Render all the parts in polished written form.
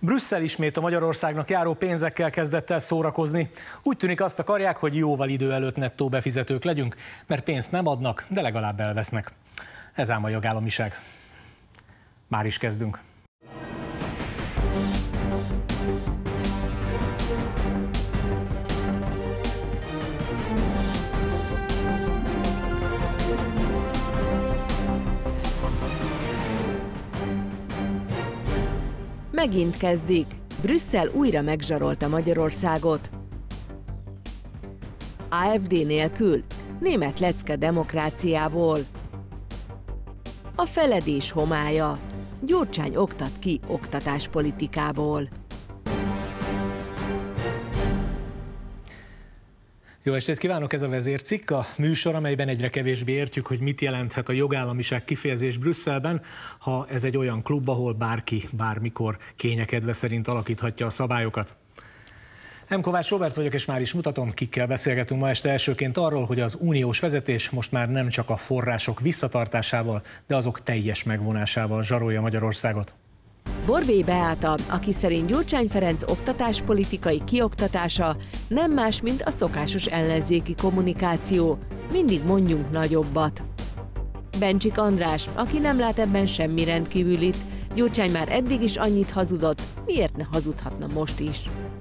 Brüsszel ismét a Magyarországnak járó pénzekkel kezdett el szórakozni. Úgy tűnik, azt akarják, hogy jóval idő előtt nettó befizetők legyünk, mert pénzt nem adnak, de legalább elvesznek. Ez ám a jogállamiság. Már is kezdünk. Megint kezdik. Brüsszel újra megzsarolta Magyarországot. AfD nélkül, német lecke demokráciából. A feledés homálya. Gyurcsány oktat ki oktatáspolitikából. Jó estét kívánok, ez a Vezércikk, a műsor, amelyben egyre kevésbé értjük, hogy mit jelenthet a jogállamiság kifejezés Brüsszelben, ha ez egy olyan klub, ahol bárki, bármikor kényekedve szerint alakíthatja a szabályokat. M. Kovács Róbert vagyok, és már is mutatom, kikkel beszélgetünk ma este. Elsőként arról, hogy az uniós vezetés most már nem csak a források visszatartásával, de azok teljes megvonásával zsarolja Magyarországot. Borbély Beáta, aki szerint Gyurcsány Ferenc oktatáspolitikai kioktatása nem más, mint a szokásos ellenzéki kommunikáció. Mindig mondjunk nagyobbat. Bencsik András, aki nem lát ebben semmi rendkívülit. Gyurcsány már eddig is annyit hazudott, miért ne hazudhatna most is?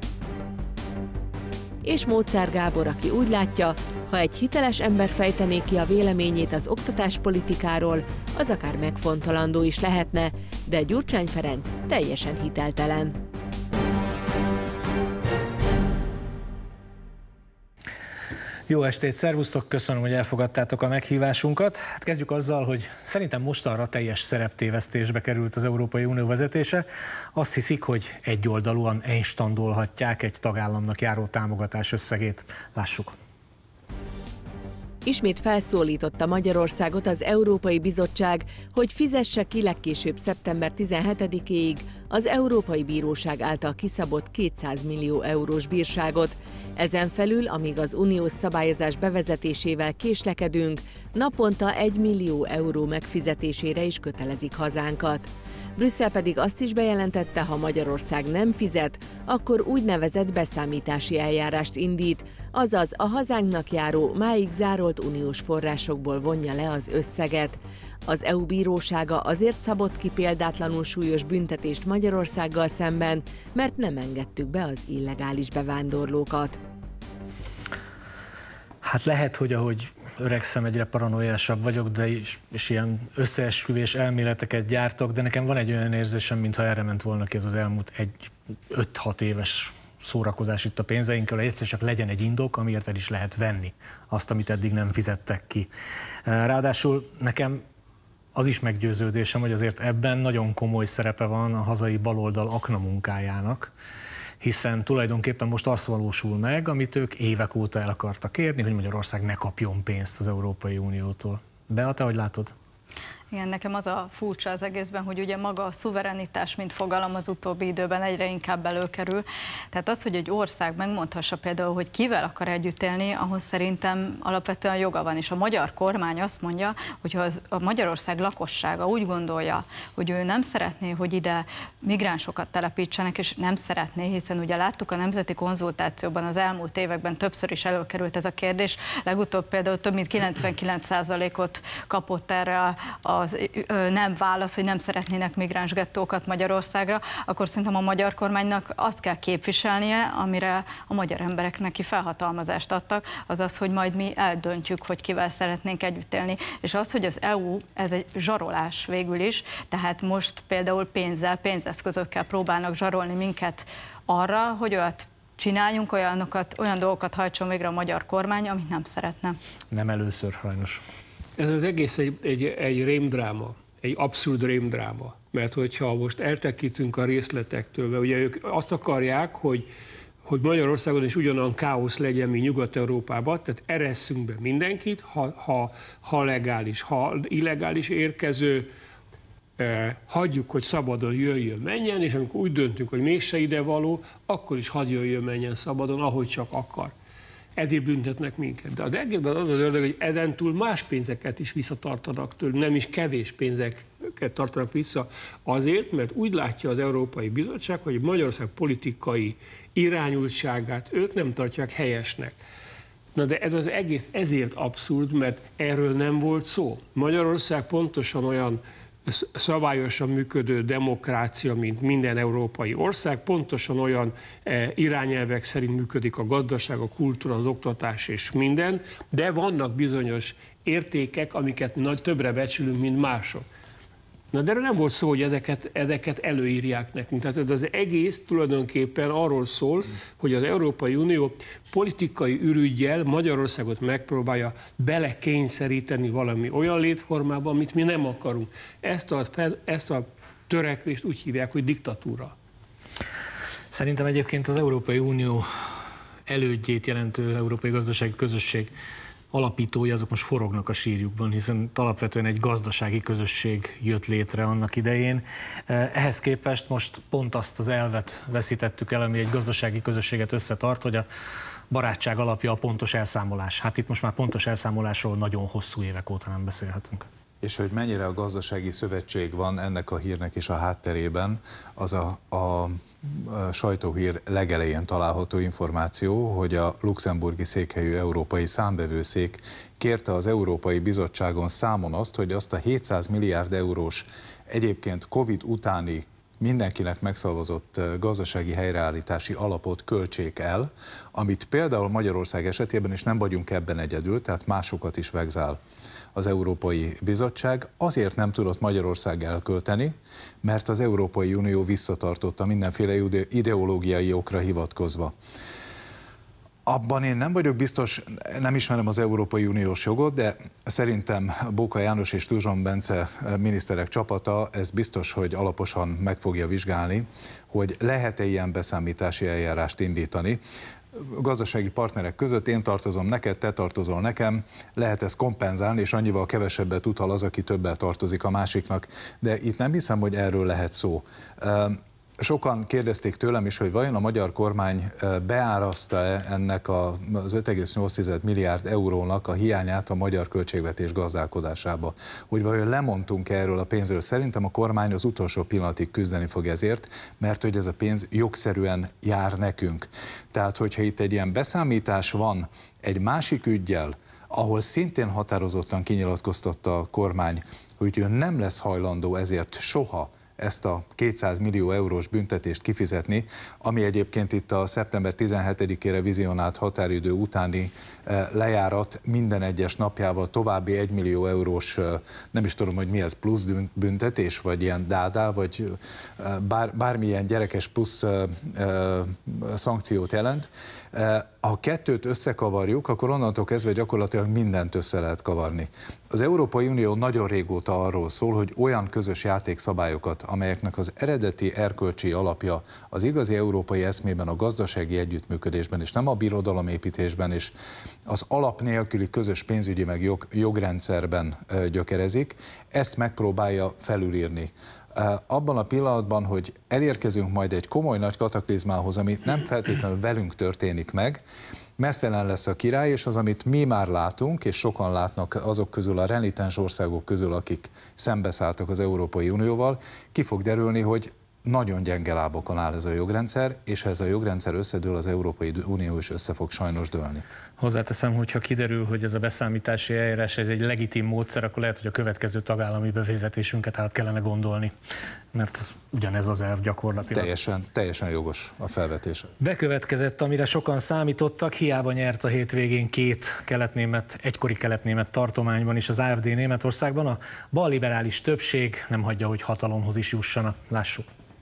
És Móczár Gábor, aki úgy látja, ha egy hiteles ember fejtené ki a véleményét az oktatáspolitikáról, az akár megfontolandó is lehetne, de Gyurcsány Ferenc teljesen hiteltelen. Jó estét, szervusztok, köszönöm, hogy elfogadtátok a meghívásunkat. Hát kezdjük azzal, hogy szerintem mostanra teljes szereptévesztésbe került az Európai Unió vezetése. Azt hiszik, hogy egyoldalúan einstandolhatják egy tagállamnak járó támogatás összegét. Lássuk. Ismét felszólította Magyarországot az Európai Bizottság, hogy fizesse ki legkésőbb szeptember 17-éig az Európai Bíróság által kiszabott 200 millió eurós bírságot. Ezen felül, amíg az uniós szabályozás bevezetésével késlekedünk, naponta 1 millió euró megfizetésére is kötelezik hazánkat. Brüsszel pedig azt is bejelentette, ha Magyarország nem fizet, akkor úgynevezett beszámítási eljárást indít, azaz a hazánknak járó, máig zárolt uniós forrásokból vonja le az összeget. Az EU bírósága azért szabott ki példátlanul súlyos büntetést Magyarországgal szemben, mert nem engedtük be az illegális bevándorlókat. Hát lehet, hogy ahogy öregszem, egyre paranoiásabb vagyok, de és ilyen összeesküvés elméleteket gyártok, de nekem van egy olyan érzésem, mintha erre ment volna ki ez az elmúlt 5-6 éves szórakozás itt a pénzeinkkel, hogy egyszer csak legyen egy indok, amiért el is lehet venni azt, amit eddig nem fizettek ki. Ráadásul nekem az is meggyőződésem, hogy azért ebben nagyon komoly szerepe van a hazai baloldal aknamunkájának, hiszen tulajdonképpen most azt valósul meg, amit ők évek óta el akartak érni, hogy Magyarország ne kapjon pénzt az Európai Uniótól. Bea, te hogy látod? Igen, nekem az a furcsa az egészben, hogy ugye maga a szuverenitás, mint fogalom az utóbbi időben egyre inkább előkerül. Tehát az, hogy egy ország megmondhassa például, hogy kivel akar együtt élni, ahhoz szerintem alapvetően joga van. És a magyar kormány azt mondja, hogy ha a Magyarország lakossága úgy gondolja, hogy ő nem szeretné, hogy ide migránsokat telepítsenek, és nem szeretné, hiszen ugye láttuk a nemzeti konzultációban az elmúlt években többször is előkerült ez a kérdés. Legutóbb például több mint 99%-ot kapott erre az nem válasz, hogy nem szeretnének migráns gettókat Magyarországra, akkor szerintem a magyar kormánynak azt kell képviselnie, amire a magyar emberek neki felhatalmazást adtak, azaz, hogy majd mi eldöntjük, hogy kivel szeretnénk együtt élni. És az, hogy az EU, ez egy zsarolás végül is, tehát most például pénzzel, pénzeszközökkel próbálnak zsarolni minket arra, hogy olyat csináljunk, olyan dolgokat hajtson végre a magyar kormány, amit nem szeretne. Nem először sajnos. Ez az egész egy rémdráma, egy abszurd rémdráma, mert hogyha most eltekintünk a részletektől, mert ugye ők azt akarják, hogy Magyarországon is ugyanolyan káosz legyen, mint Nyugat-Európában, tehát eresszünk be mindenkit, ha legális, ha illegális érkező, hagyjuk, hogy szabadon jöjjön, menjen, és amikor úgy döntünk, hogy mégse ide való, akkor is hadd jöjjön, menjen szabadon, ahogy csak akar. ezért büntetnek minket. De az egészben az ördög, hogy ezentúl más pénzeket is visszatartanak tőlük, nem is kevés pénzeket tartanak vissza azért, mert úgy látja az Európai Bizottság, hogy Magyarország politikai irányultságát ők nem tartják helyesnek. Na de ez az egész ezért abszurd, mert erről nem volt szó. Magyarország pontosan olyan szabályosan működő demokrácia, mint minden európai ország, pontosan olyan irányelvek szerint működik a gazdaság, a kultúra, az oktatás és minden, de vannak bizonyos értékek, amiket nagy többre becsülünk, mint mások. Na de erről nem volt szó, hogy ezeket előírják nekünk. Tehát az egész tulajdonképpen arról szól, hogy az Európai Unió politikai ürüggyel Magyarországot megpróbálja belekényszeríteni valami olyan létformába, amit mi nem akarunk. Ezt a törekvést úgy hívják, hogy diktatúra. Szerintem egyébként az Európai Unió elődjét jelentő Európai Gazdasági Közösség alapítói azok most forognak a sírjukban, hiszen alapvetően egy gazdasági közösség jött létre annak idején. Ehhez képest most pont azt az elvet veszítettük el, ami egy gazdasági közösséget összetart, hogy a barátság alapja a pontos elszámolás. Hát itt most már pontos elszámolásról nagyon hosszú évek óta nem beszélhetünk. És hogy mennyire a gazdasági szövetség van ennek a hírnek is a hátterében, az a sajtóhír legelején található információ, hogy a luxemburgi székhelyű Európai Számvevőszék kérte az Európai Bizottságon számon azt, hogy azt a 700 milliárd eurós egyébként Covid utáni mindenkinek megszavazott gazdasági helyreállítási alapot költsék el, amit például Magyarország esetében, és nem vagyunk ebben egyedül, tehát másokat is vegzál az Európai Bizottság, azért nem tudott Magyarország elkölteni, mert az Európai Unió visszatartotta mindenféle ideológiai okra hivatkozva. Abban én nem vagyok biztos, nem ismerem az Európai Uniós jogot, de szerintem Bóka János és Tuzson Bence miniszterek csapata ezt biztos, hogy alaposan meg fogja vizsgálni, hogy lehet-e ilyen beszámítási eljárást indítani. Gazdasági partnerek között én tartozom neked, te tartozol nekem, lehet ezt kompenzálni, és annyival kevesebbet utal az, aki többet tartozik a másiknak. De itt nem hiszem, hogy erről lehet szó. Sokan kérdezték tőlem is, hogy vajon a magyar kormány beáraszta-e ennek az 5,8 milliárd eurónak a hiányát a magyar költségvetés gazdálkodásába. Hogy vajon lemondtunk erről a pénzről. Szerintem a kormány az utolsó pillanatig küzdeni fog ezért, mert hogy ez a pénz jogszerűen jár nekünk. Tehát, hogyha itt egy ilyen beszámítás van egy másik üggyel, ahol szintén határozottan kinyilatkoztatta a kormány, hogy ő nem lesz hajlandó ezért soha ezt a 200 millió eurós büntetést kifizetni, ami egyébként itt a szeptember 17-ére vizionált határidő utáni lejárat minden egyes napjával további 1 millió eurós, nem is tudom, hogy mi ez, plusz büntetés, vagy ilyen dádá, vagy bármilyen gyerekes plusz szankciót jelent. Ha kettőt összekavarjuk, akkor onnantól kezdve gyakorlatilag mindent össze lehet kavarni. Az Európai Unió nagyon régóta arról szól, hogy olyan közös játékszabályokat, amelyeknek az eredeti erkölcsi alapja az igazi európai eszmében, a gazdasági együttműködésben, és nem a birodalomépítésben, és az alap nélküli közös pénzügyi meg jogrendszerben gyökerezik, ezt megpróbálja felülírni. Abban a pillanatban, hogy elérkezünk majd egy komoly nagy kataklizmához, ami nem feltétlenül velünk történik meg, meztelen lesz a király, és az, amit mi már látunk, és sokan látnak azok közül, a renitens országok közül, akik szembeszálltak az Európai Unióval, ki fog derülni, hogy nagyon gyenge lábokon áll ez a jogrendszer, és ha ez a jogrendszer összedől, az Európai Unió is össze fog sajnos dőlni. Hozzáteszem, hogy ha kiderül, hogy ez a beszámítási eljárás ez egy legitim módszer, akkor lehet, hogy a következő tagállami befizetésünket át kellene gondolni, mert ugyanez az elv gyakorlatilag. Teljesen jogos a felvetése. Bekövetkezett, amire sokan számítottak, hiába nyert a hétvégén egykori kelet-német tartományban is az AfD Németországban. A balliberális többség nem hagyja, hogy hatalomhoz is jussanak. Lássuk.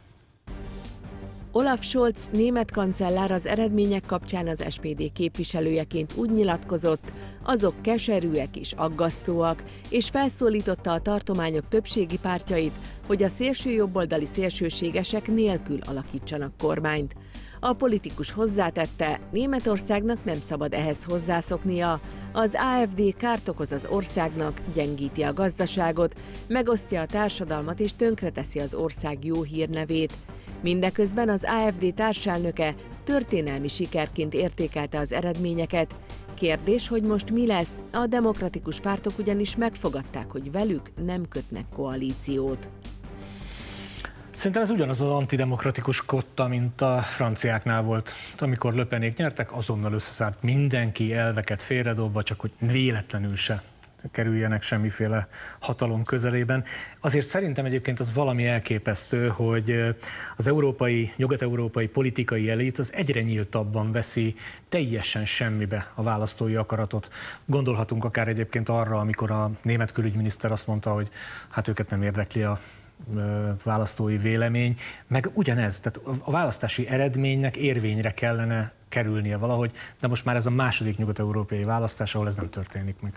Olaf Scholz német kancellár az eredmények kapcsán az SPD képviselőjeként úgy nyilatkozott, azok keserűek és aggasztóak, és felszólította a tartományok többségi pártjait, hogy a szélsőjobboldali szélsőségesek nélkül alakítsanak kormányt. A politikus hozzátette, Németországnak nem szabad ehhez hozzászoknia. Az AfD kárt okoz az országnak, gyengíti a gazdaságot, megosztja a társadalmat és tönkreteszi az ország jó hírnevét. Mindeközben az AfD társelnöke történelmi sikerként értékelte az eredményeket. Kérdés, hogy most mi lesz? A demokratikus pártok ugyanis megfogadták, hogy velük nem kötnek koalíciót. Szerintem ez ugyanaz az antidemokratikus kotta, mint a franciáknál volt. Amikor Le Penék nyertek, azonnal összeszállt mindenki, elveket félredobva, csak hogy véletlenül se kerüljenek semmiféle hatalom közelében. Azért szerintem egyébként az valami elképesztő, hogy az nyugat-európai politikai elit az egyre nyíltabban veszi teljesen semmibe a választói akaratot. Gondolhatunk akár egyébként arra, amikor a német külügyminiszter azt mondta, hogy hát őket nem érdekli a választói vélemény, meg ugyanez, tehát a választási eredménynek érvényre kellene kerülnie valahogy, de most már ez a második nyugat-európai választás, ahol ez nem történik meg.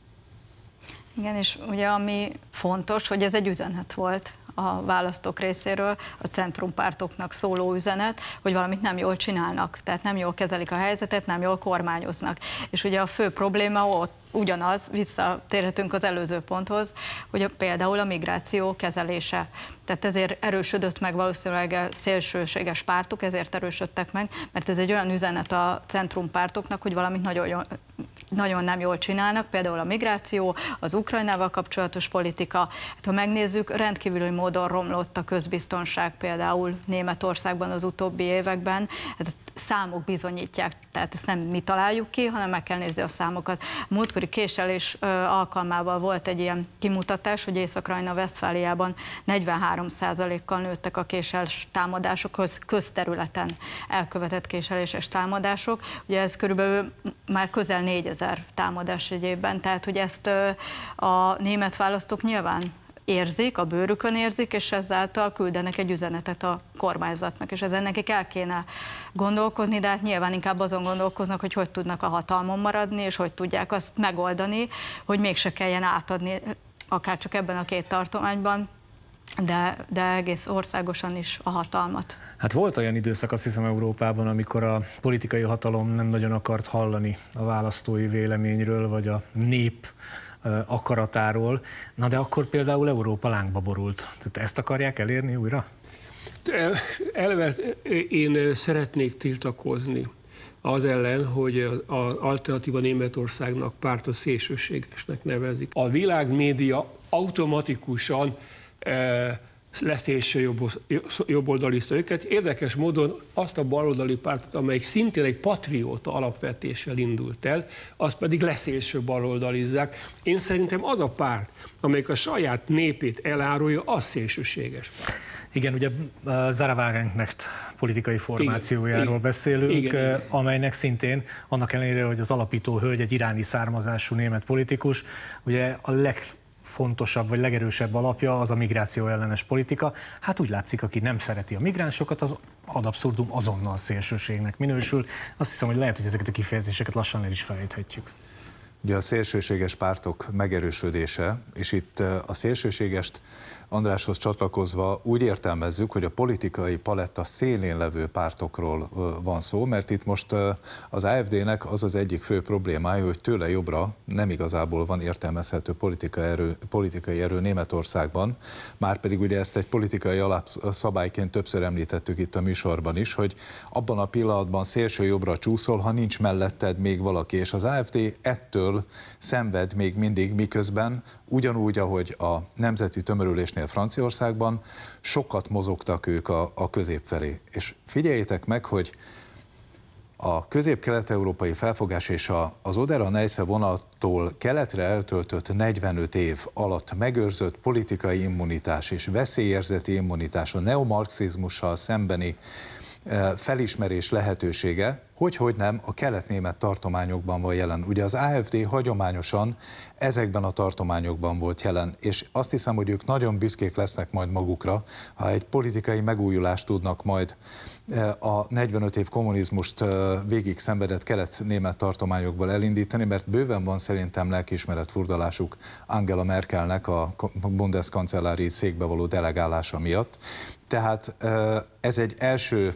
Igen, és ugye ami fontos, hogy ez egy üzenet volt a választók részéről, a centrumpártoknak szóló üzenet, hogy valamit nem jól csinálnak, tehát nem jól kezelik a helyzetet, nem jól kormányoznak. És ugye a fő probléma ott ugyanaz, visszatérhetünk az előző ponthoz, hogy például a migráció kezelése. Tehát ezért erősödött meg valószínűleg a szélsőséges pártok, ezért erősödtek meg, mert ez egy olyan üzenet a centrumpártoknak, hogy valamit nagyon nem jól csinálnak, például a migráció, az Ukrajnával kapcsolatos politika. Hát, ha megnézzük, rendkívüli módon romlott a közbiztonság például Németországban az utóbbi években. Ezt számok bizonyítják, tehát ezt nem mi találjuk ki, hanem meg kell nézni a számokat. Múltkori késelés alkalmával volt egy ilyen kimutatás, hogy Észak-Rajna-Vesztfáliában 43%-kal nőttek a késelés támadásokhoz, közterületen elkövetett késeléses támadások. Ugye ez körülbelül már közel 4000 támadás egy évben, tehát hogy ezt a német választók nyilván érzik, a bőrükön érzik, és ezáltal küldenek egy üzenetet a kormányzatnak, és ezen nekik el kéne gondolkozni, de hát nyilván inkább azon gondolkoznak, hogy tudnak a hatalmon maradni, és hogy tudják azt megoldani, hogy mégse kelljen átadni, akár csak ebben a két tartományban, de egész országosan is a hatalmat. Hát volt olyan időszak, azt hiszem, Európában, amikor a politikai hatalom nem nagyon akart hallani a választói véleményről, vagy a nép akaratáról. Na de akkor például Európa lángba borult. Tehát ezt akarják elérni újra? Eleve én szeretnék tiltakozni az ellen, hogy az Alternatíva Németországnak pártot szélsőségesnek nevezik. A világmédia automatikusan leszélső jobboldalista őket. Érdekes módon azt a baloldali pártot, amelyik szintén egy patrióta alapvetéssel indult el, azt pedig leszélső baloldalizzák. Én szerintem az a párt, amelyik a saját népét elárulja, az szélsőséges. Igen, ugye Sarah Wagenknecht politikai formációjáról beszélünk, amelynek szintén, annak ellenére, hogy az alapító hölgy egy iráni származású német politikus, ugye a legfontosabb vagy legerősebb alapja az a migráció ellenes politika. Hát úgy látszik, aki nem szereti a migránsokat, az ad abszurdum azonnal szélsőségnek minősül. Azt hiszem, hogy lehet, hogy ezeket a kifejezéseket lassan el is felejthetjük. Ugye a szélsőséges pártok megerősödése, és itt a szélsőségest Andráshoz csatlakozva úgy értelmezzük, hogy a politikai paletta szélén levő pártokról van szó, mert itt most az AfD-nek az az egyik fő problémája, hogy tőle jobbra nem igazából van értelmezhető politikai erő Németországban, márpedig ugye ezt egy politikai alapszabályként többször említettük itt a műsorban is, hogy abban a pillanatban szélső jobbra csúszol, ha nincs melletted még valaki, és az AfD ettől szenved még mindig, miközben ugyanúgy, ahogy a nemzeti tömörülésnél Franciaországban, sokat mozogtak ők a közép felé. És figyeljétek meg, hogy a közép-kelet-európai felfogás és az Oder-Neisse vonattól keletre eltöltött 45 év alatt megőrzött politikai immunitás és veszélyérzeti immunitás, a neomarxizmussal szembeni felismerés lehetősége, hogy nem, a kelet-német tartományokban van jelen. Ugye az AfD hagyományosan ezekben a tartományokban volt jelen, és azt hiszem, hogy ők nagyon büszkék lesznek majd magukra, ha egy politikai megújulást tudnak majd a 45 év kommunizmust végig szenvedett kelet-német tartományokból elindítani, mert bőven van szerintem lelkiismeretfurdalásuk Angela Merkelnek a bundeskancellári székbe való delegálása miatt. Tehát ez egy első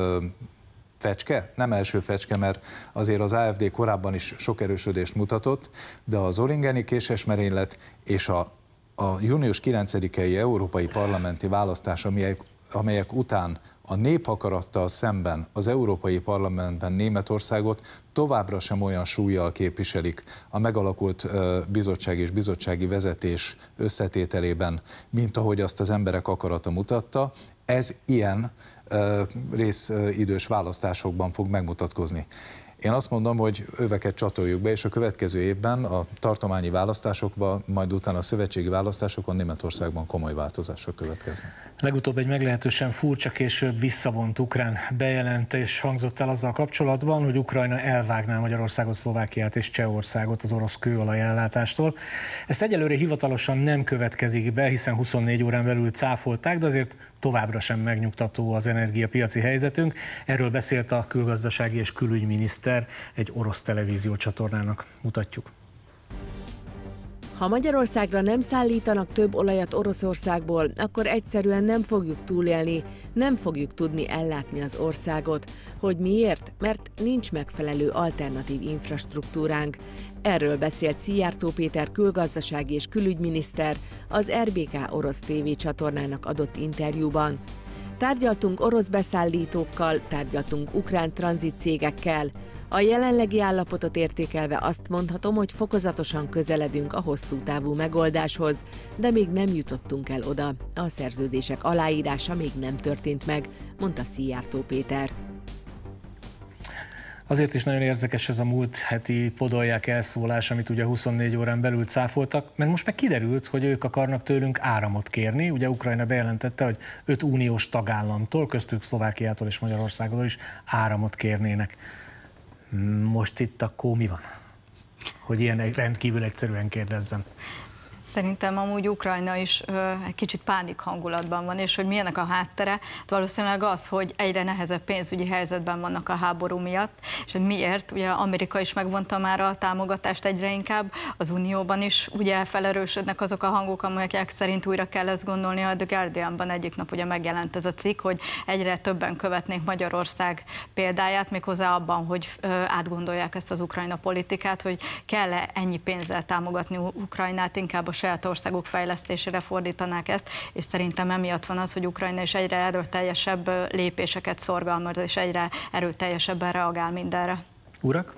fecske, nem első fecske, mert azért az AfD korábban is sok erősödést mutatott, de a zollingeni késesmerénylet és a június 9-i európai parlamenti választás, amelyek után a népakarattal szemben az Európai Parlamentben Németországot továbbra sem olyan súllyal képviselik a megalakult bizottság és bizottsági vezetés összetételében, mint ahogy azt az emberek akarata mutatta. Ez ilyen részidős választásokban fog megmutatkozni. Én azt mondom, hogy öveket csatoljuk be, és a következő évben a tartományi választásokban, majd utána a szövetségi választásokon Németországban komoly változások következnek. Legutóbb egy meglehetősen furcsa, később visszavont ukrán bejelentés hangzott el azzal kapcsolatban, hogy Ukrajna elvágná Magyarországot, Szlovákiát és Csehországot az orosz kőolajellátástól. Ezt egyelőre hivatalosan nem következik be, hiszen 24 órán belül cáfolták, de azért továbbra sem megnyugtató az energiapiaci helyzetünk. Erről beszélt a külgazdasági és külügyminiszter egy orosz televíziócsatornának. Mutatjuk. Ha Magyarországra nem szállítanak több olajat Oroszországból, akkor egyszerűen nem fogjuk túlélni, nem fogjuk tudni ellátni az országot. Hogy miért? Mert nincs megfelelő alternatív infrastruktúránk. Erről beszélt Szijjártó Péter külgazdasági és külügyminiszter az RBK orosz tévécsatornának adott interjúban. Tárgyaltunk orosz beszállítókkal, tárgyaltunk ukrán tranzitcégekkel. A jelenlegi állapotot értékelve azt mondhatom, hogy fokozatosan közeledünk a hosszú távú megoldáshoz, de még nem jutottunk el oda. A szerződések aláírása még nem történt meg, mondta Szijjártó Péter. Azért is nagyon érdekes ez a múlt heti podolják elszólás, amit ugye 24 órán belül cáfoltak, mert most meg kiderült, hogy ők akarnak tőlünk áramot kérni. Ugye Ukrajna bejelentette, hogy 5 uniós tagállamtól, köztük Szlovákiától és Magyarországtól is áramot kérnének. Most itt akkor mi van? Hogy ilyen rendkívül egyszerűen kérdezzem. Szerintem amúgy Ukrajna is egy kicsit pánik hangulatban van, és hogy milyenek a háttere, valószínűleg az, hogy egyre nehezebb pénzügyi helyzetben vannak a háború miatt, és hogy miért, ugye Amerika is megvonta már a támogatást egyre inkább, az Unióban is ugye felerősödnek azok a hangok, amelyek szerint újra kell ezt gondolni. A The Guardianban egyik nap ugye megjelent ez a cikk, hogy egyre többen követnék Magyarország példáját, méghozzá abban, hogy átgondolják ezt az Ukrajna politikát, hogy kell-e ennyi pénzzel támogatni Ukrajnát, inkább a saját országok fejlesztésére fordítanák ezt, és szerintem emiatt van az, hogy Ukrajna is egyre erőteljesebb lépéseket szorgalmaz, és egyre erőteljesebben reagál mindenre. Urak?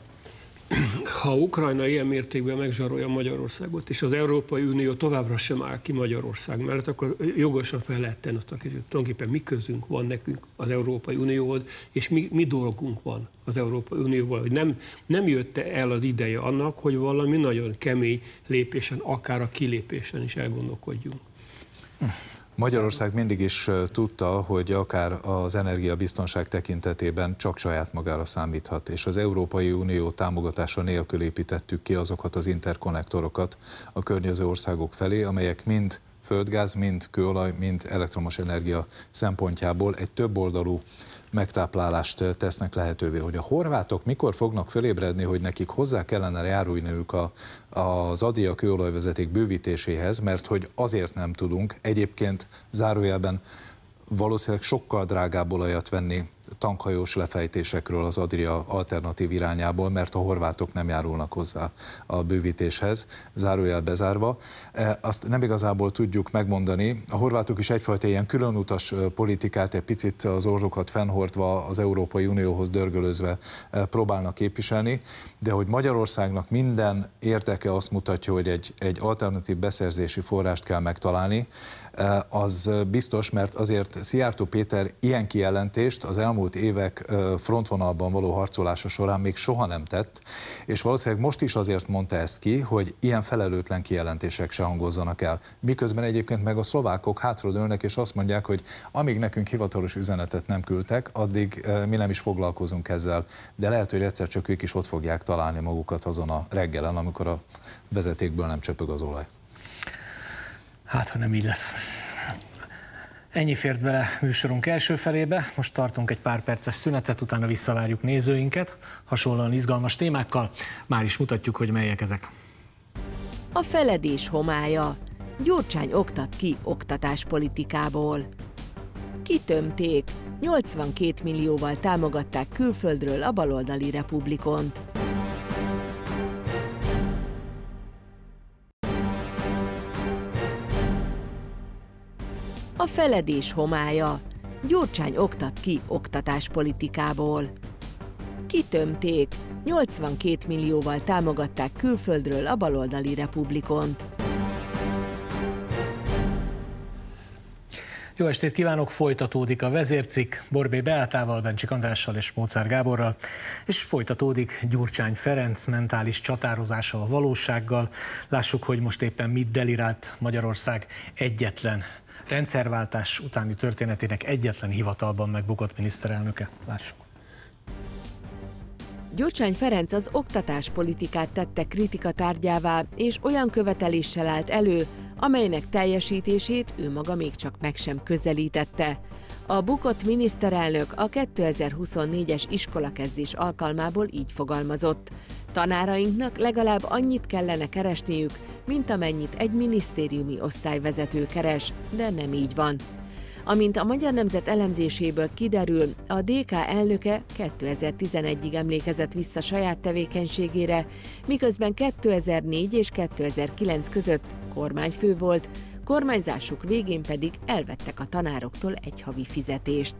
Ha Ukrajna ilyen mértékben megzsarolja Magyarországot, és az Európai Unió továbbra sem áll ki Magyarország mellett, akkor jogosan fel lehet tenni azt a kérdést, tulajdonképpen mi közünk van nekünk az Európai Unióhoz, és mi dolgunk van az Európai Unióval, hogy nem jött el az ideje annak, hogy valami nagyon kemény lépésen, akár a kilépésen is elgondolkodjunk. Magyarország mindig is tudta, hogy akár az energiabiztonság tekintetében csak saját magára számíthat, és az Európai Unió támogatása nélkül építettük ki azokat az interkonnektorokat a környező országok felé, amelyek mind földgáz, mind kőolaj, mind elektromos energia szempontjából egy többoldalú megtáplálást tesznek lehetővé. Hogy a horvátok mikor fognak fölébredni, hogy nekik hozzá kellene járulniuk az Adria kőolajvezeték bővítéséhez, mert hogy azért nem tudunk egyébként zárójelben valószínűleg sokkal drágább olajat venni tankhajós lefejtésekről az Adria alternatív irányából, mert a horvátok nem járulnak hozzá a bővítéshez, zárójel bezárva. Azt nem igazából tudjuk megmondani. A horvátok is egyfajta ilyen különutas politikát, egy picit az orrokat fennhordva, az Európai Unióhoz dörgölözve próbálnak képviselni, de hogy Magyarországnak minden érdeke azt mutatja, hogy egy alternatív beszerzési forrást kell megtalálni, az biztos, mert azért Szijjártó Péter ilyen kijelentést az elmúlt évek frontvonalban való harcolása során még soha nem tett, és valószínűleg most is azért mondta ezt ki, hogy ilyen felelőtlen kijelentések se hangozzanak el. Miközben egyébként meg a szlovákok hátradőlnek, és azt mondják, hogy amíg nekünk hivatalos üzenetet nem küldtek, addig mi nem is foglalkozunk ezzel, de lehet, hogy egyszer csak ők is ott fogják találni magukat azon a reggelen, amikor a vezetékből nem csöpög az olaj. Hát, ha nem így lesz. Ennyi fért bele műsorunk első felébe, most tartunk egy pár perces szünetet, utána visszavárjuk nézőinket, hasonlóan izgalmas témákkal, már is mutatjuk, hogy melyek ezek. A feledés homálya. Gyurcsány oktat ki oktatáspolitikából. Kitömték, 82 millióval támogatták külföldről a baloldali Republikont. A feledés homálya. Gyurcsány oktat ki oktatáspolitikából. Kitömték, 82 millióval támogatták külföldről a baloldali Republikont. Jó estét kívánok, folytatódik a vezércikk Borbély Beátával, Bencsik Andrással és Móczár Gáborral, és folytatódik Gyurcsány Ferenc mentális csatározása a valósággal. Lássuk, hogy most éppen mit delirált Magyarország egyetlen rendszerváltás utáni történetének egyetlen hivatalban megbukott miniszterelnöke. Lássuk. Gyurcsány Ferenc az oktatáspolitikát tette kritika tárgyává, és olyan követeléssel állt elő, amelynek teljesítését ő maga még csak meg sem közelítette. A bukott miniszterelnök a 2024-es iskolakezdés alkalmából így fogalmazott: tanárainknak legalább annyit kellene keresniük, mint amennyit egy minisztériumi osztályvezető keres, de nem így van. Amint a Magyar Nemzet elemzéséből kiderül, a DK elnöke 2011-ig emlékezett vissza saját tevékenységére, miközben 2004 és 2009 között kormányfő volt, kormányzásuk végén pedig elvettek a tanároktól egy havi fizetést.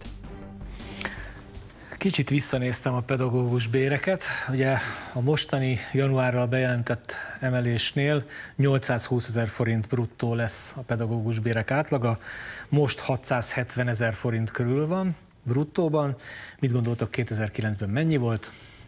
Kicsit visszanéztem a pedagógus béreket. Ugye a mostani januárral bejelentett emelésnél 820 000 forint bruttó lesz a pedagógus bérek átlaga, most 670 000 forint körül van bruttóban. Mit gondoltok, 2009-ben mennyi volt?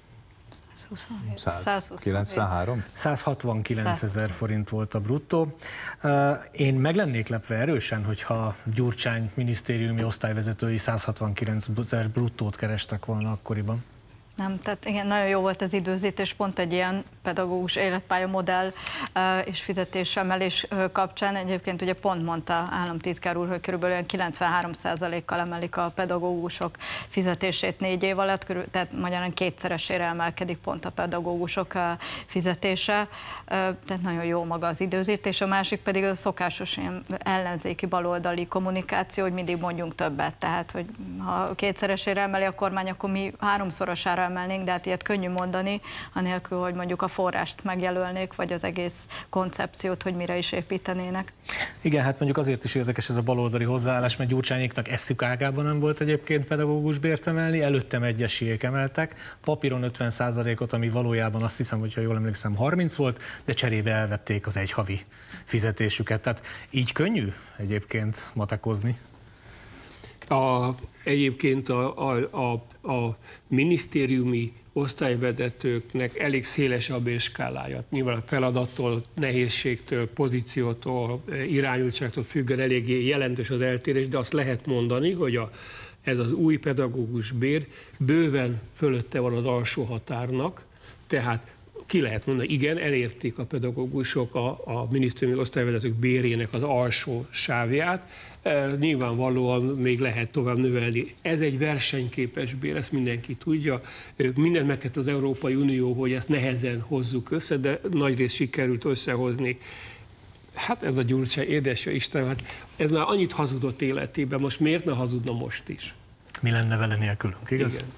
193? 169 000 forint volt a bruttó. Én meg lennék lepve erősen, hogyha Gyurcsány minisztériumi osztályvezetői 169 000 bruttót kerestek volna akkoriban. Nem, tehát igen, nagyon jó volt az időzítés, pont egy ilyen pedagógus életpálya modell és fizetésemelés kapcsán. Egyébként ugye pont mondta államtitkár úr, hogy körülbelül 93%-kal emelik a pedagógusok fizetését 4 év alatt, tehát magyarán kétszeresére emelkedik pont a pedagógusok fizetése. Tehát nagyon jó maga az időzítés. A másik pedig az a szokásos ilyen ellenzéki baloldali kommunikáció, hogy mindig mondjunk többet. Tehát, hogy ha kétszeresére emeli a kormány, akkor mi 3-szorosára emelnénk, de hát ilyet könnyű mondani, anélkül, hogy mondjuk a forrást megjelölnék, vagy az egész koncepciót, hogy mire is építenének. Igen, hát mondjuk azért is érdekes ez a baloldali hozzáállás, mert Gyurcsányéknak eszük ágában nem volt egyébként pedagógus bért emelni, előttem egyesélyek emeltek, papíron 50%-ot, ami valójában azt hiszem, hogyha jól emlékszem 30 volt, de cserébe elvették az egy havi fizetésüket. Tehát így könnyű egyébként matekozni. Egyébként a minisztériumi osztályvezetőknek elég széles a bérskálája. Nyilván a feladattól, nehézségtől, pozíciótól, irányultságtól függően eléggé jelentős az eltérés, de azt lehet mondani, hogy ez az új pedagógus bér bőven fölötte van az alsó határnak, tehát ki lehet mondani, igen, elérték a pedagógusok a minisztériumi osztályvezetők bérének az alsó sávját, nyilvánvalóan még lehet tovább növelni. Ez egy versenyképes bér, ezt mindenki tudja. Mindent megtett az Európai Unió, hogy ezt nehezen hozzuk össze, de nagyrészt sikerült összehozni. Hát ez a Gyurcsány, édesja Isten, hát ez már annyit hazudott életében, most miért ne hazudna most is? Mi lenne vele nélkülünk, igaz? Igen.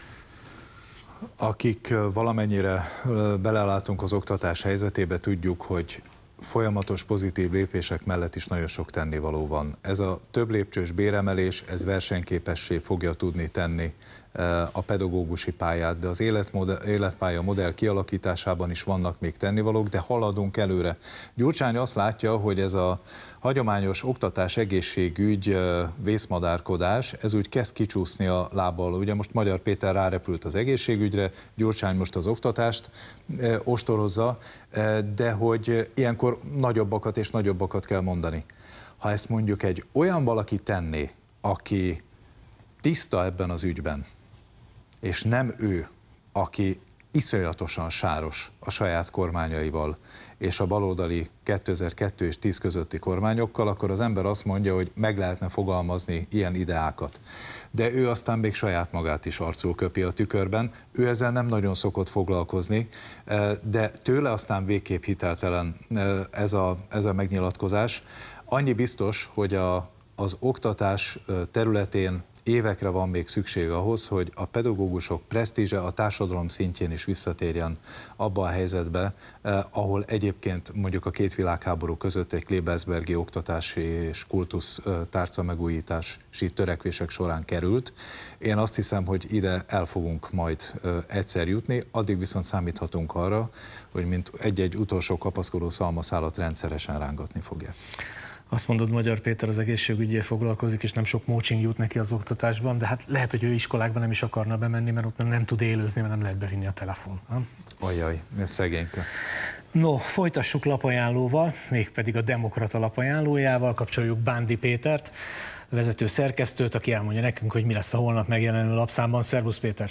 Akik valamennyire belelátunk az oktatás helyzetébe, tudjuk, hogy folyamatos pozitív lépések mellett is nagyon sok tennivaló van. Ez a több lépcsős béremelés, ez versenyképessé fogja tudni tenni a pedagógusi pályát, de az életpálya modell kialakításában is vannak még tennivalók, de haladunk előre. Gyurcsány azt látja, hogy ez a hagyományos oktatás, egészségügy, vészmadárkodás, ez úgy kezd kicsúszni a lábbal. Ugye most Magyar Péter rárepült az egészségügyre, Gyurcsány most az oktatást ostorozza, de hogy ilyenkor nagyobbakat és nagyobbakat kell mondani. Ha ezt mondjuk egy olyan valaki tenné, aki tiszta ebben az ügyben, és nem ő, aki iszonyatosan sáros a saját kormányaival és a baloldali 2002 és 10 közötti kormányokkal, akkor az ember azt mondja, hogy meg lehetne fogalmazni ilyen ideákat. De ő aztán még saját magát is arcul köpi a tükörben, ő ezzel nem nagyon szokott foglalkozni, de tőle aztán végképp hiteltelen ez a megnyilatkozás. Annyi biztos, hogy az oktatás területén évekre van még szükség ahhoz, hogy a pedagógusok presztízse a társadalom szintjén is visszatérjen abba a helyzetbe, ahol egyébként mondjuk a két világháború között egy Klebersbergi oktatási és kultusz tárca megújítási törekvések során került. Én azt hiszem, hogy ide el fogunk majd egyszer jutni, addig viszont számíthatunk arra, hogy mint egy-egy utolsó kapaszkodó szalmaszálat rendszeresen rángatni fogják. Azt mondod, Magyar Péter az egészségügyel foglalkozik, és nem sok mócsing jut neki az oktatásban, de hát lehet, hogy ő iskolákban nem is akarna bemenni, mert ott nem tud élőzni, mert nem lehet bevinni a telefon. Nem? Ajaj, ez szegényke. No, folytassuk lapajánlóval, mégpedig a Demokrata lapajánlójával, kapcsoljuk Bándi Pétert, vezető szerkesztőt, aki elmondja nekünk, hogy mi lesz a holnap megjelenő lapszámban. Szervusz, Péter!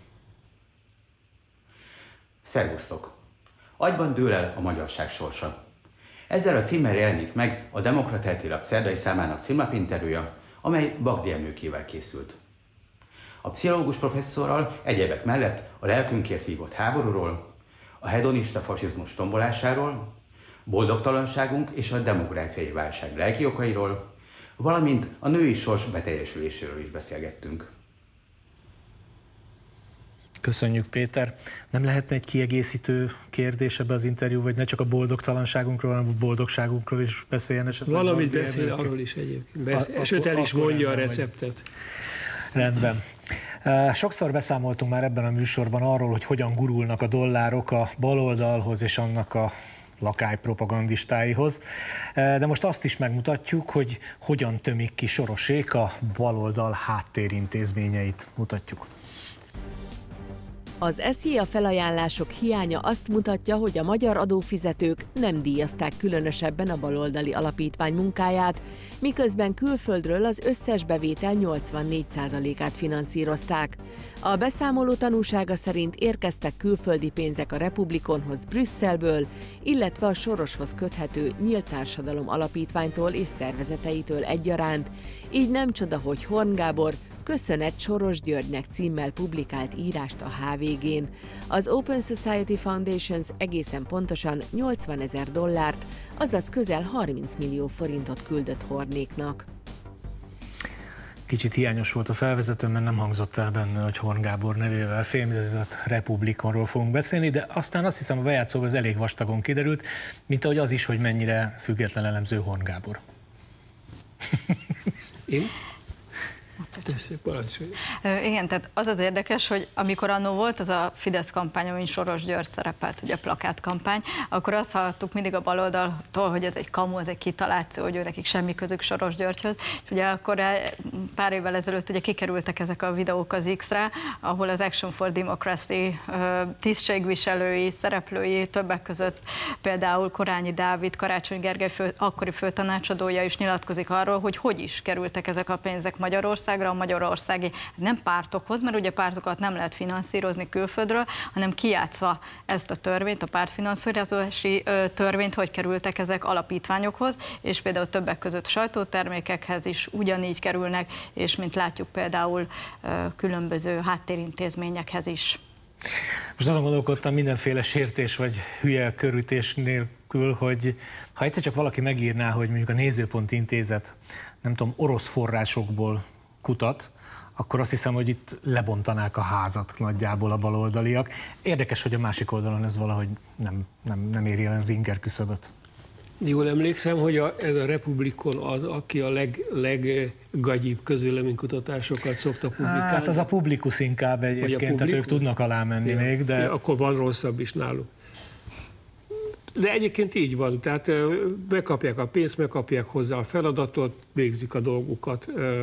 Szervusztok! Agyban dől el a magyarság sorsa. Ezzel a címmel jelenik meg a Demokrata heti lap szerdai számának címlapinterjúja, amely Bagdi Emőkével készült. A pszichológus professzorral egyebek mellett a lelkünkért vívott háborúról, a hedonista fasizmus tombolásáról, boldogtalanságunk és a demográfiai válság lelki okairól, valamint a női sors beteljesüléséről is beszélgettünk. Köszönjük, Péter. Nem lehetne egy kiegészítő kérdés ebbe az interjú, vagy ne csak a boldogtalanságunkról, hanem a boldogságunkról is beszéljen esetleg? Valamit beszél arról is egyébként. Sőt, el is mondja a receptet. Rendben. Sokszor beszámoltunk már ebben a műsorban arról, hogy hogyan gurulnak a dollárok a baloldalhoz és annak a lakály propagandistáihoz, de most azt is megmutatjuk, hogy hogyan tömik ki Sorosék a baloldal háttérintézményeit. Mutatjuk. Az SZIA felajánlások hiánya azt mutatja, hogy a magyar adófizetők nem díjazták különösebben a baloldali alapítvány munkáját, miközben külföldről az összes bevétel 84%-át finanszírozták. A beszámoló tanúsága szerint érkeztek külföldi pénzek a Republikonhoz Brüsszelből, illetve a Soroshoz köthető Nyílt Társadalom alapítványtól és szervezeteitől egyaránt, így nem csoda, hogy Horn Gábor Köszönet Soros Györgynek címmel publikált írást a HVG-n. Az Open Society Foundations egészen pontosan $80,000, azaz közel 30 millió forintot küldött Hornéknak. Kicsit hiányos volt a felvezető, mert nem hangzott el benne, hogy Horn Gábor nevével fémzetett Republikonról fogunk beszélni, de aztán azt hiszem a bejátszóban ez elég vastagon kiderült, mint ahogy az is, hogy mennyire független elemző Horn Gábor. Én? Tessék, parancsolj. Igen, tehát az az érdekes, hogy amikor annó volt az a Fidesz kampány, amin Soros György szerepelt, ugye a plakátkampány, akkor azt hallottuk mindig a baloldaltól, hogy ez egy kamu, ez egy kitaláció, hogy nekik semmi közük Soros Györgyhöz. És ugye akkor pár évvel ezelőtt ugye kikerültek ezek a videók az X-re, ahol az Action for Democracy tisztségviselői, szereplői, többek között például Korányi Dávid, Karácsony Gergely akkori főtanácsadója is nyilatkozik arról, hogy is kerültek ezek a pénzek Magyarországra, a magyarországi nem pártokhoz, mert ugye pártokat nem lehet finanszírozni külföldről, hanem kijátszva ezt a törvényt, a pártfinanszírozási törvényt, hogy kerültek ezek alapítványokhoz, és például többek között sajtótermékekhez is ugyanígy kerülnek, és mint látjuk például különböző háttérintézményekhez is. Most azon gondolkodtam mindenféle sértés vagy hülye körütés nélkül, hogy ha egyszer csak valaki megírná, hogy mondjuk a Nézőpont Intézet, nem tudom, orosz forrásokból kutat, akkor azt hiszem, hogy itt lebontanák a házat nagyjából a baloldaliak. Érdekes, hogy a másik oldalon ez valahogy nem éri el az inger küszöböt. Jól emlékszem, hogy ez a Republikon az, aki a leggagyibb közvéleménykutatásokat szokta publikálni. Hát az a Publikus inkább egyébként, tehát ők tudnak alámenni még, de... Ja, akkor van rosszabb is náluk. De egyébként így van, tehát megkapják a pénzt, megkapják hozzá a feladatot, végzik a dolgukat.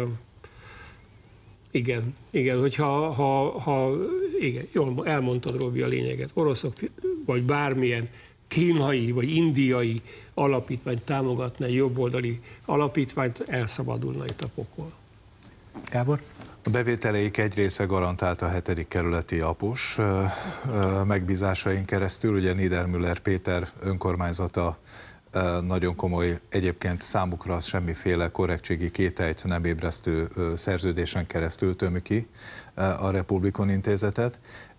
Igen, hogyha igen, jól elmondtad, Robi, a lényeget. Oroszok, vagy bármilyen kínai vagy indiai alapítványt támogatna, egy jobboldali alapítványt, elszabadulna itt a pokol. Gábor? A bevételeik egy része garantált a 7. kerületi apus megbízásain keresztül. Ugye Niedermüller Péter önkormányzata nagyon komoly, egyébként számukra semmiféle korrektségi kételyt nem ébresztő szerződésen keresztül tömi ki a Republikon Intézetet.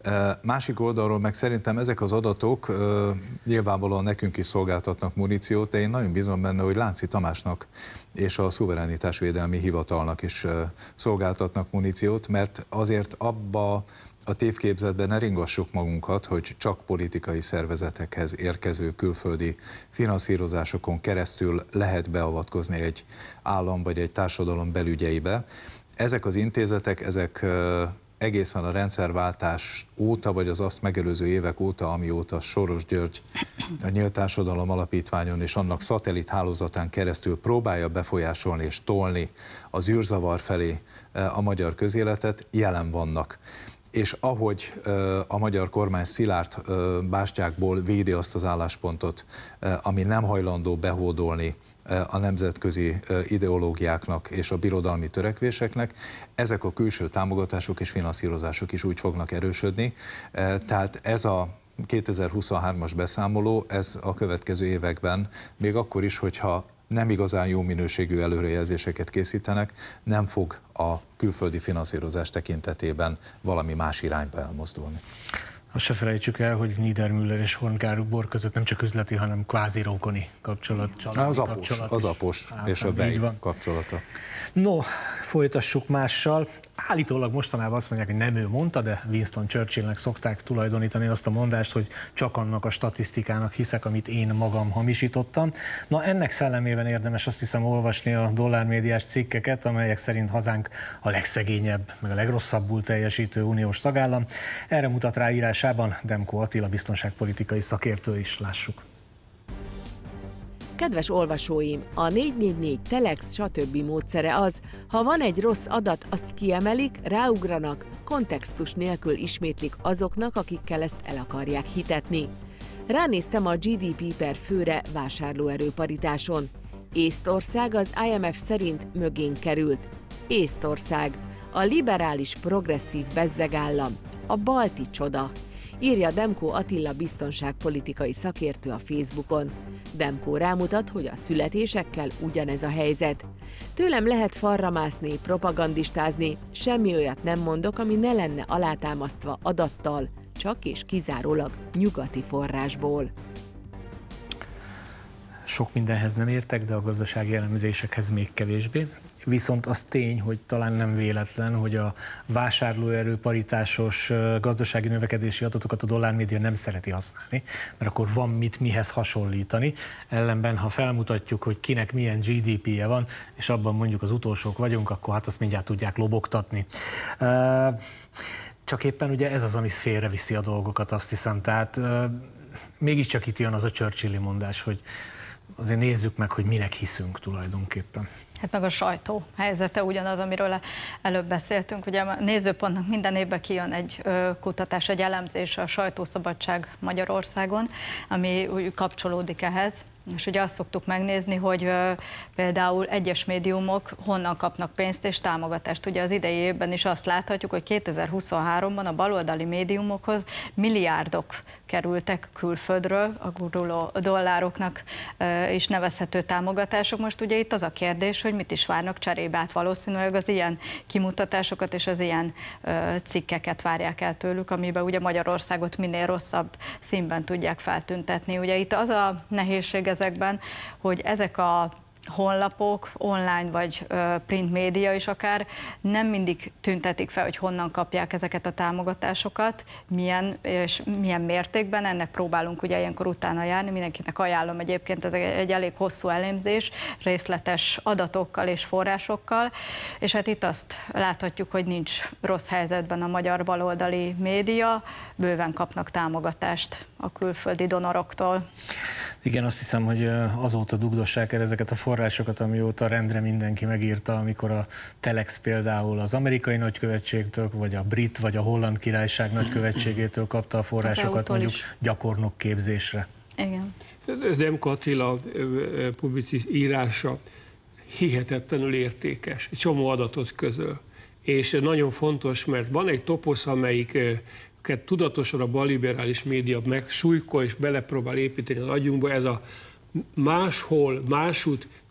Másik oldalról meg szerintem ezek az adatok nyilvánvalóan nekünk is szolgáltatnak muníciót, de én nagyon bízom benne, hogy Lánci Tamásnak és a Szuverenitásvédelmi Hivatalnak is szolgáltatnak muníciót, mert azért abba a tévképzetben ne ringassuk magunkat, hogy csak politikai szervezetekhez érkező külföldi finanszírozásokon keresztül lehet beavatkozni egy állam vagy egy társadalom belügyeibe. Ezek az intézetek, ezek egészen a rendszerváltás óta, vagy az azt megelőző évek óta, amióta Soros György a Nyílt Társadalom Alapítványon és annak szatellit hálózatán keresztül próbálja befolyásolni és tolni az űrzavar felé a magyar közéletet, jelen vannak. És ahogy a magyar kormány szilárd bástyákból védi azt az álláspontot, ami nem hajlandó behódolni a nemzetközi ideológiáknak és a birodalmi törekvéseknek, ezek a külső támogatások és finanszírozások is úgy fognak erősödni. Tehát ez a 2023-as beszámoló, ez a következő években, még akkor is, hogyha nem igazán jó minőségű előrejelzéseket készítenek, nem fog a külföldi finanszírozás tekintetében valami más irányba elmozdulni. Azt se felejtsük el, hogy Niedermüller és Horn-Gábor között nem csak üzleti, hanem kvázi rokoni kapcsolat, családi kapcsolat. Az apos és a Bey kapcsolata. No, folytassuk mással. Állítólag mostanában azt mondják, hogy nem ő mondta, de Winston Churchillnek szokták tulajdonítani azt a mondást, hogy csak annak a statisztikának hiszek, amit én magam hamisítottam. Na, ennek szellemében érdemes azt hiszem olvasni a dollármédiás cikkeket, amelyek szerint hazánk a legszegényebb, meg a legrosszabbul teljesítő uniós tagállam. Erre mutat rá írásában Demko Attila biztonságpolitikai szakértő is, lássuk. Kedves olvasóim, a 444, Telex, stb. Módszere az, ha van egy rossz adat, azt kiemelik, ráugranak, kontextus nélkül ismétlik azoknak, akikkel ezt el akarják hitetni. Ránéztem a GDP per főre vásárlóerő paritáson. Észtország az IMF szerint mögénk került. Észtország, a liberális progresszív bezzegállam, a balti csoda, írja Demko Attila biztonságpolitikai szakértő a Facebookon. Demko rámutat, hogy a születésekkel ugyanez a helyzet. Tőlem lehet falra mászni, propagandistázni, semmi olyat nem mondok, ami ne lenne alátámasztva adattal, csak és kizárólag nyugati forrásból. Sok mindenhez nem értek, de a gazdasági elemzésekhez még kevésbé. Viszont az tény, hogy talán nem véletlen, hogy a vásárlóerő paritásos gazdasági növekedési adatokat a dollármédia nem szereti használni, mert akkor van mit mihez hasonlítani. Ellenben, ha felmutatjuk, hogy kinek milyen GDP-je van, és abban mondjuk az utolsók vagyunk, akkor hát azt mindjárt tudják lobogtatni. Csak éppen ugye ez az, ami félreviszi a dolgokat, azt hiszem. Tehát mégiscsak itt jön az a Churchilli mondás, hogy azért nézzük meg, hogy minek hiszünk tulajdonképpen. Hát meg a sajtó helyzete ugyanaz, amiről előbb beszéltünk. Ugye a Nézőpontnak minden évben kijön egy kutatás, egy elemzés a sajtószabadság Magyarországon, ami úgy kapcsolódik ehhez. És ugye azt szoktuk megnézni, hogy például egyes médiumok honnan kapnak pénzt és támogatást. Ugye az idei évben is azt láthatjuk, hogy 2023-ban a baloldali médiumokhoz milliárdok kerültek külföldről, a guruló dollároknak is nevezhető támogatások. Most ugye itt az a kérdés, hogy mit is várnak cserébe, hát valószínűleg az ilyen kimutatásokat és az ilyen cikkeket várják el tőlük, amiben ugye Magyarországot minél rosszabb színben tudják feltüntetni. Ugye itt az a nehézség ezekben, hogy ezek a honlapok, online vagy print média is akár nem mindig tüntetik fel, hogy honnan kapják ezeket a támogatásokat, milyen mértékben, ennek próbálunk ugye ilyenkor utána járni, mindenkinek ajánlom egyébként, ez egy elég hosszú elemzés, részletes adatokkal és forrásokkal, és hát itt azt láthatjuk, hogy nincs rossz helyzetben a magyar baloldali média, bőven kapnak támogatást a külföldi donoroktól. Igen, azt hiszem, hogy azóta dugdossák el ezeket a forrásokat, amióta rendre mindenki megírta, amikor a Telex például az amerikai nagykövetségtől, vagy a brit, vagy a holland királyság nagykövetségétől kapta a forrásokat mondjuk gyakornokképzésre. Igen. Ez Demko Attila publicist írása hihetetlenül értékes, egy csomó adatot közöl. És nagyon fontos, mert van egy toposz, amelyik tudatosan a balliberális média megsúlykol és belepróbál építeni az agyunkba, ez a máshol, másút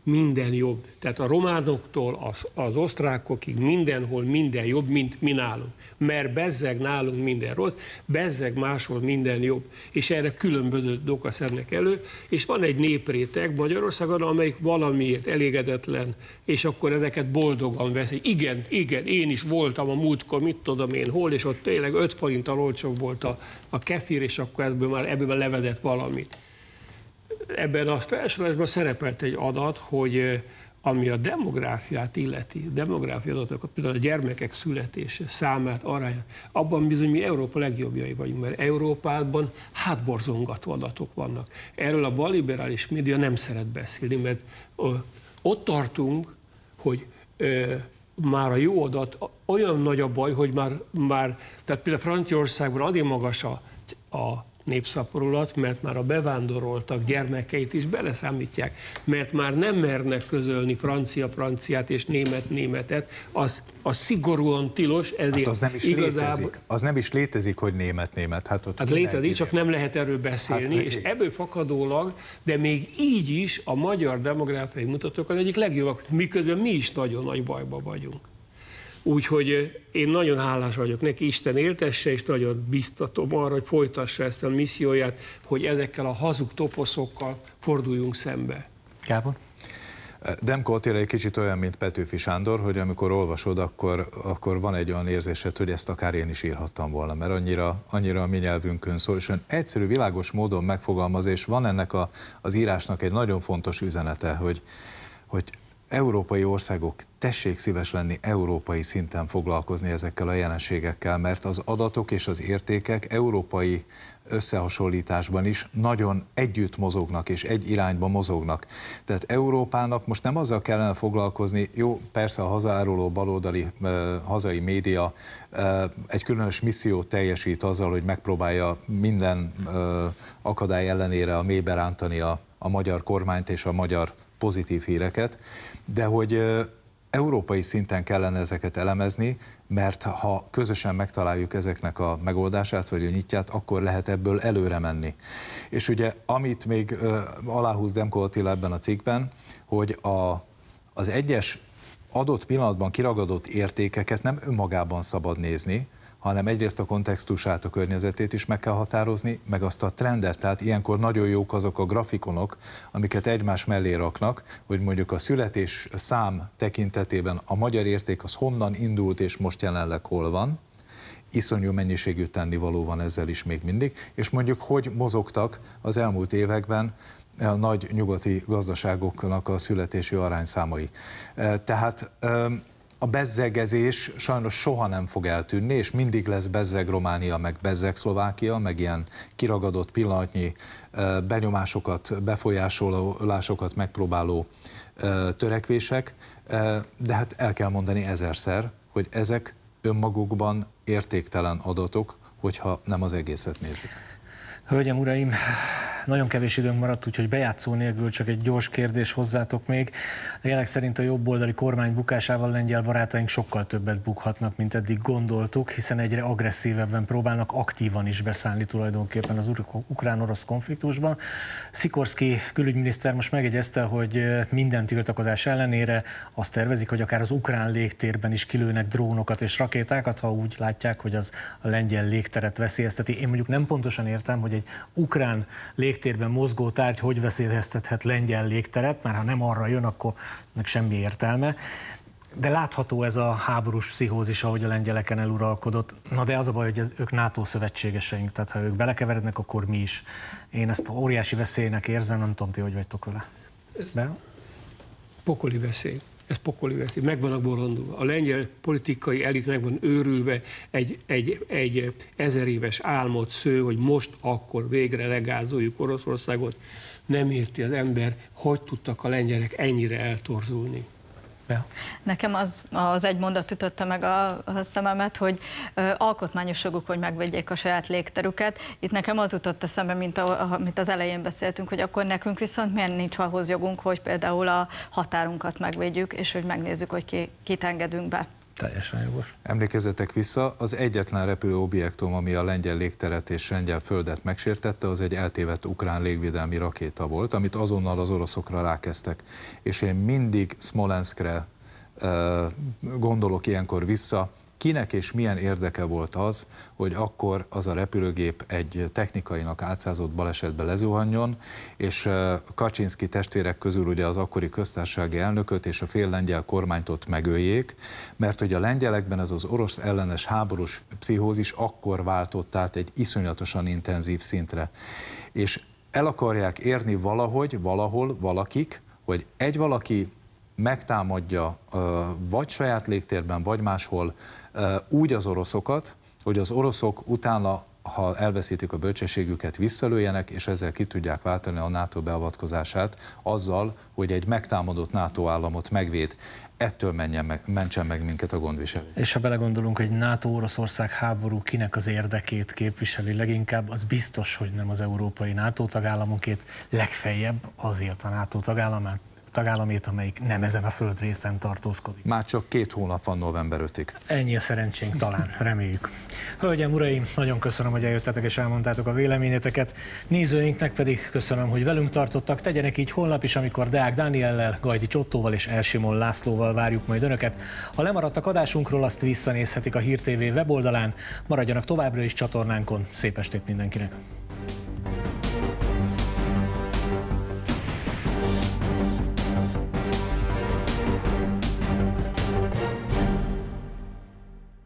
minden jobb. Tehát a románoktól az osztrákokig mindenhol minden jobb, mint mi nálunk. Mert bezzeg nálunk minden rossz, bezzeg máshol minden jobb. És erre különböző dolgok szednek elő, és van egy népréteg Magyarországon, amelyik valamiért elégedetlen, és akkor ezeket boldogan vesz. Igen, én is voltam a múltkor, mit tudom én hol, és ott tényleg 5 forinttal olcsóbb volt a kefir, és akkor ebből már levezett valamit. Ebben a felsorolásban szerepelt egy adat, hogy ami a demográfiát illeti, demográfiai adatokat, például a gyermekek születése számát, arányát, abban bizony mi Európa legjobbjai vagyunk, mert Európában hátborzongató adatok vannak. Erről a balliberális média nem szeret beszélni, mert ott tartunk, hogy már a jó adat, olyan nagy a baj, hogy már tehát például Franciaországban addig magas a népszaporulat, mert már a bevándoroltak gyermekeit is beleszámítják, mert már nem mernek közölni franciát és németet, az szigorúan tilos, ezért hát az nem is létezik, hogy német. Hát létezik, csak nem lehet erről beszélni, és ebből fakadólag, de még így is a magyar demográfiai mutatók az egyik legjobbak, miközben mi is nagyon nagy bajba vagyunk. Úgyhogy én nagyon hálás vagyok neki, Isten éltesse, és nagyon biztatom arra, hogy folytassa ezt a misszióját, hogy ezekkel a hazug toposzokkal forduljunk szembe. Gábor? Demko Attila egy kicsit olyan, mint Petőfi Sándor, hogy amikor olvasod, akkor van egy olyan érzésed, hogy ezt akár én is írhattam volna, mert annyira a mi nyelvünkön szól, és olyan egyszerű, világos módon megfogalmaz, és van ennek az írásnak egy nagyon fontos üzenete, hogy európai országok, tessék szíves lenni európai szinten foglalkozni ezekkel a jelenségekkel, mert az adatok és az értékek európai összehasonlításban is nagyon együtt mozognak és egy irányba mozognak. Tehát Európának most nem azzal kellene foglalkozni, jó, persze a hazaáruló baloldali hazai média egy különös missziót teljesít azzal, hogy megpróbálja minden akadály ellenére a mélybe rántani a magyar kormányt és a magyar pozitív híreket, de hogy európai szinten kellene ezeket elemezni, mert ha közösen megtaláljuk ezeknek a megoldását, vagy a nyitját, akkor lehet ebből előre menni. És ugye, amit még aláhúz Demko Attila ebben a cikkben, hogy az egyes adott pillanatban kiragadott értékeket nem önmagában szabad nézni, hanem egyrészt a kontextusát, a környezetét is meg kell határozni, meg azt a trendet, tehát ilyenkor nagyon jók azok a grafikonok, amiket egymás mellé raknak, hogy mondjuk a születés szám tekintetében a magyar érték az honnan indult és most jelenleg hol van, iszonyú mennyiségű tennivaló van ezzel is még mindig, és mondjuk hogy mozogtak az elmúlt években a nagy nyugati gazdaságoknak a születési arányszámai. Tehát a bezzegezés sajnos soha nem fog eltűnni, és mindig lesz bezzeg Románia, meg bezzeg Szlovákia, meg ilyen kiragadott pillanatnyi benyomásokat, befolyásolásokat megpróbáló törekvések, de hát el kell mondani ezerszer, hogy ezek önmagukban értéktelen adatok, hogyha nem az egészet nézzük. Hölgyem, uraim, nagyon kevés időnk maradt, úgyhogy bejátszó nélkül csak egy gyors kérdés hozzátok még. Jelek szerint a jobboldali kormány bukásával lengyel barátaink sokkal többet bukhatnak, mint eddig gondoltuk, hiszen egyre agresszívebben próbálnak aktívan is beszállni tulajdonképpen az ukrán-orosz konfliktusban. Szikorszky külügyminiszter most megjegyezte, hogy minden tiltakozás ellenére azt tervezik, hogy akár az ukrán légtérben is kilőnek drónokat és rakétákat, ha úgy látják, hogy az a lengyel légteret veszélyezteti. Én mondjuk nem pontosan értem, hogy egy ukrán légtérben mozgó tárgy hogy veszélyeztethet lengyel légteret, mert ha nem arra jön, akkor meg semmi értelme. De látható ez a háborús pszichózis, ahogy a lengyeleken eluralkodott. Na de az a baj, hogy ők NATO szövetségeseink, tehát ha ők belekeverednek, akkor mi is. Én ezt óriási veszélynek érzem, nem tudom, ti hogy vagytok vele. De? Pokoli veszély. Ez pokoli veszély. Meg vannak borondulva. A lengyel politikai elit meg van őrülve, egy 1000 éves álmot sző, hogy most akkor végre legázoljuk Oroszországot. Nem érti az ember, hogy tudtak a lengyelek ennyire eltorzulni. Ja. Nekem az egy mondat ütötte meg a szememet, hogy alkotmányos joguk, hogy megvédjék a saját légterüket. Itt nekem az jutott eszembe, mint az elején beszéltünk, hogy akkor nekünk viszont miért nincs ahhoz jogunk, hogy például a határunkat megvédjük, és hogy megnézzük, hogy kit engedünk be. Teljesen jogos. Emlékezzetek vissza, az egyetlen repülőobjektum, ami a lengyel légteret és lengyel földet megsértette, az egy eltévedt ukrán légvédelmi rakéta volt, amit azonnal az oroszokra rákezdtek. És én mindig Smolenskre gondolok ilyenkor vissza, kinek és milyen érdeke volt az, hogy akkor az a repülőgép egy technikainak átszázott balesetbe lezuhanjon, és Kaczynszki testvérek közül ugye az akkori köztársasági elnököt és a fél lengyel kormányt ott megöljék, mert hogy a lengyelekben ez az orosz ellenes háborús pszichózis akkor váltott át egy iszonyatosan intenzív szintre. És el akarják érni valahogy, valahol, valakik, hogy egy valaki megtámadja vagy saját légtérben, vagy máshol úgy az oroszokat, hogy az oroszok utána, ha elveszítik a bölcsességüket, visszalőjenek, és ezzel ki tudják váltani a NATO beavatkozását azzal, hogy egy megtámadott NATO államot megvéd. Ettől mentsen meg minket a gondviselő. És ha belegondolunk, hogy NATO-Oroszország háború kinek az érdekét képviseli leginkább, az biztos, hogy nem az európai NATO tagállamokét, legfeljebb azért a NATO tagállamét, amelyik nem ezen a földrészen tartózkodik. Már csak 2 hónap van november 5-ig. Ennyi a szerencsénk talán, reméljük. Hölgyeim, uraim, nagyon köszönöm, hogy eljöttetek és elmondtátok a véleményeteket. Nézőinknek pedig köszönöm, hogy velünk tartottak. Tegyenek így holnap is, amikor Deák Dániellel, Gajdi Csottóval és Elsimon Lászlóval várjuk majd önöket. Ha lemaradtak adásunkról, azt visszanézhetik a Hír TV weboldalán. Maradjanak továbbra is csatornánkon. Szép estét mindenkinek!